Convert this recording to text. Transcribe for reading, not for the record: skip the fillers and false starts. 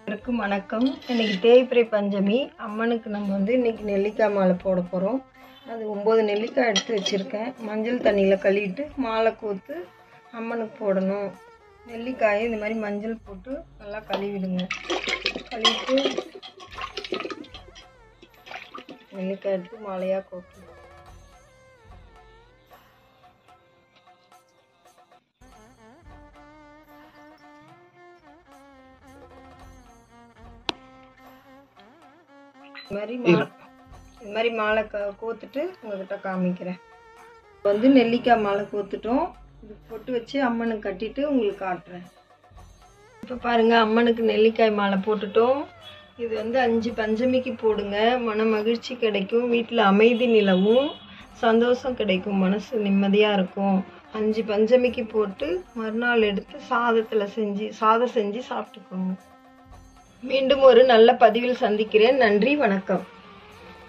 எல்லாருக்கும் வணக்கம். இன்னைக்கு தேய்பிறை பஞ்சமி. அம்மனுக்கு நம்ம இன்னைக்கு நெல்லிக்காய் மாலை போட போகிறோம். அது 9 நெல்லிக்காய் எடுத்து வச்சுருக்கேன். மஞ்சள் தண்ணியில் கழுவிட்டு மாலை கோர்த்து அம்மனுக்கு போடணும். நெல்லிக்காயை இந்த மாதிரி மஞ்சள் போட்டு நல்லா கழுவிடுங்க. கழுவிட்டு நெல்லிக்காய் எடுத்து மாலையாக கோர்த்து இது மாதிரி மாலை கோத்துட்டு உங்ககிட்ட காமிக்கிறேன். நெல்லிக்காய் மாலை கோத்துட்டோம். இது பொட்டு வச்சு அம்மனுக்கு கட்டிட்டு உங்களுக்கு காட்டுறேன். இப்போ பாருங்க, அம்மனுக்கு நெல்லிக்காய் மாலை போட்டுட்டோம். இது 5 பஞ்சமிக்கு போடுங்க. மன மகிழ்ச்சி கிடைக்கும், வீட்டில் அமைதி நிலவும், சந்தோஷம் கிடைக்கும், மனசு நிம்மதியாக இருக்கும். 5 பஞ்சமிக்கு போட்டு மறுநாள் எடுத்து சாதம் செஞ்சு சாப்பிட்டுக்கோங்க. மீண்டும் ஒரு நல்ல பதிவில் சந்திக்கிறேன். நன்றி, வணக்கம்.